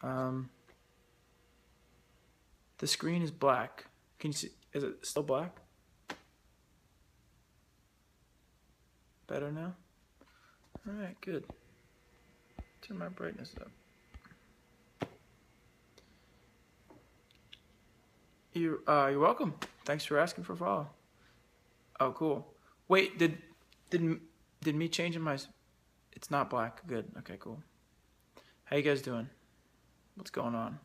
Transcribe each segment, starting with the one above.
Um, the screen is black. Can you see? Is it still black? Better now? Alright, good. Turn my brightness up. You're welcome. Thanks for asking for a follow. Oh, cool. Wait, did me changing my... It's not black. Good. Okay, cool. How you guys doing? What's going on?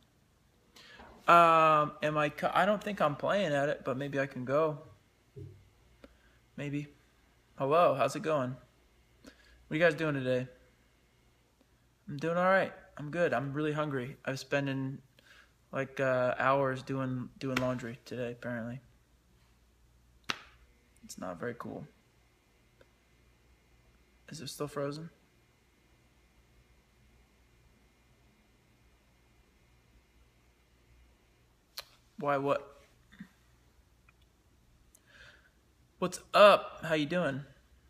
I don't think I'm playing at it, but maybe I can go. Maybe. Hello, how's it going? What are you guys doing today? I'm doing all right. I'm good. I'm really hungry. I've spending like hours doing laundry today, apparently. It's not very cool. Is it still frozen? Why, what? What's up? How you doing?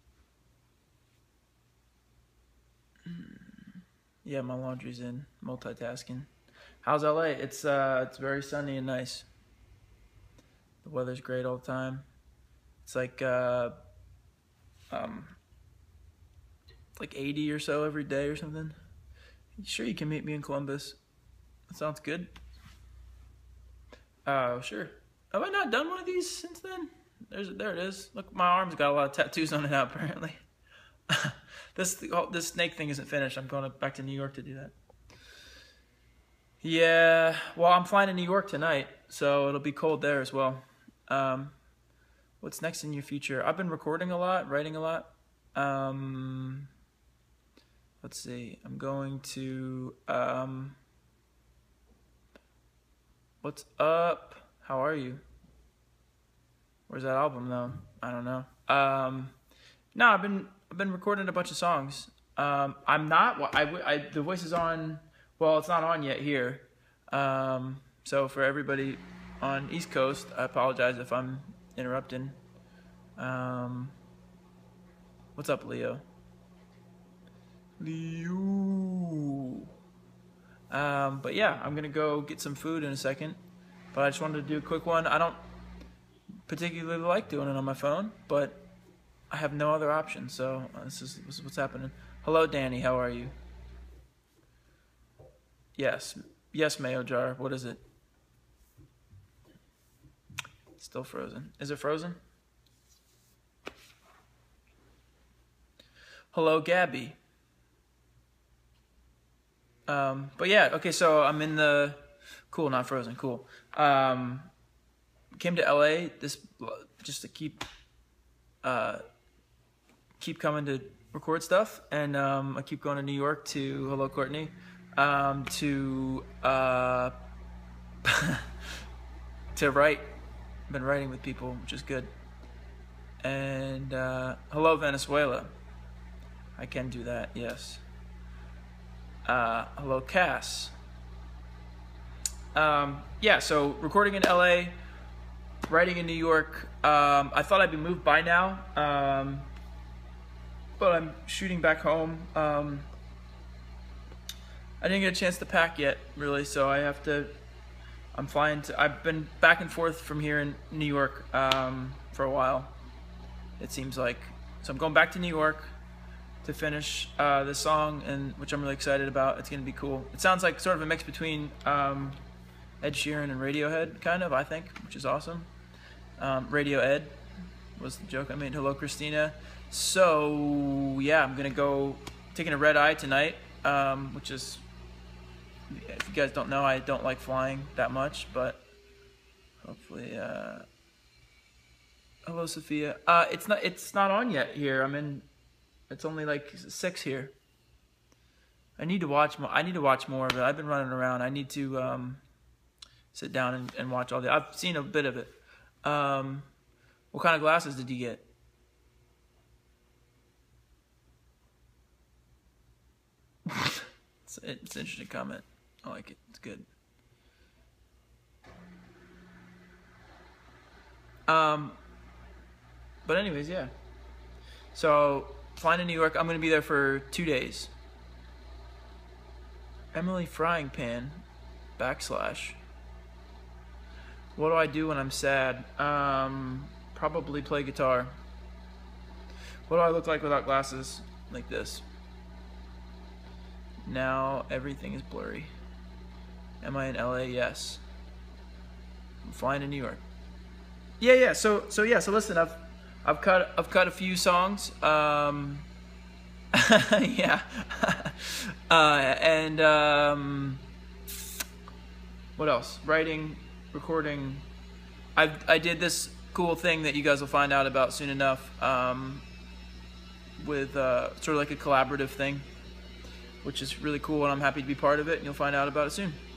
Yeah, my laundry's in. Multitasking. How's LA? It's very sunny and nice. The weather's great all the time. It's like 80 or so every day or something. Sure, you can meet me in Columbus. That sounds good. Sure. Have I not done one of these since then? There it is. Look, my arm's got a lot of tattoos on it now, apparently. This snake thing isn't finished. I'm going back to New York to do that. Yeah, well, I'm flying to New York tonight, so it'll be cold there as well. What's next in your future? I've been recording a lot, writing a lot. Let's see. I'm going to... What's up? How are you? Where's that album though? I don't know. No, I've been recording a bunch of songs. I'm not. The voice is on. Well, it's not on yet here. So for everybody on East Coast, I apologize if I'm interrupting. What's up, Leo? Leo. But yeah, I'm gonna go get some food in a second. But I just wanted to do a quick one. I don't particularly like doing it on my phone, but I have no other option. So this is what's happening. Hello, Danny. How are you? Yes, Mayo Jar. What is it? It's still frozen. Is it frozen? Hello, Gabby. But yeah, okay, so I'm in the... Cool, not frozen, cool. Came to LA just to keep coming to record stuff, and I keep going to New York to... Hello, Courtney. To write. Been writing with people, which is good. And hello, Venezuela. I can do that, yes. Hello, Cass. Yeah, so recording in LA, writing in New York. I thought I'd be moved by now, but I'm shooting back home. I didn't get a chance to pack yet, really, so I've been back and forth from here in New York for a while, it seems like. So I'm going back to New York to finish this song, which I'm really excited about. It's gonna be cool. It sounds like sort of a mix between Ed Sheeran and Radiohead, kind of, I think, which is awesome. Radio Ed was the joke I made. Hello, Christina. So yeah, I'm gonna go taking a red eye tonight, which is, if you guys don't know, I don't like flying that much, but hopefully. Hello, Sophia. It's not on yet here. It's only like 6 here. I need to watch more. Of it. I've been running around. I need to sit down and watch all the. I've seen a bit of it. What kind of glasses did you get? It's an interesting comment. I like it. It's good. But anyways, yeah. So flying to New York. I'm gonna be there for 2 days. Emily Frying Pan /. What do I do when I'm sad? Probably play guitar. What do I look like without glasses? Like this. Now everything is blurry. Am I in LA? Yes. I'm flying to New York. Yeah. So listen, I've cut a few songs. Yeah. And what else? Writing, recording. I did this cool thing that you guys will find out about soon enough. With sort of like a collaborative thing, which is really cool, and I'm happy to be part of it, and you'll find out about it soon.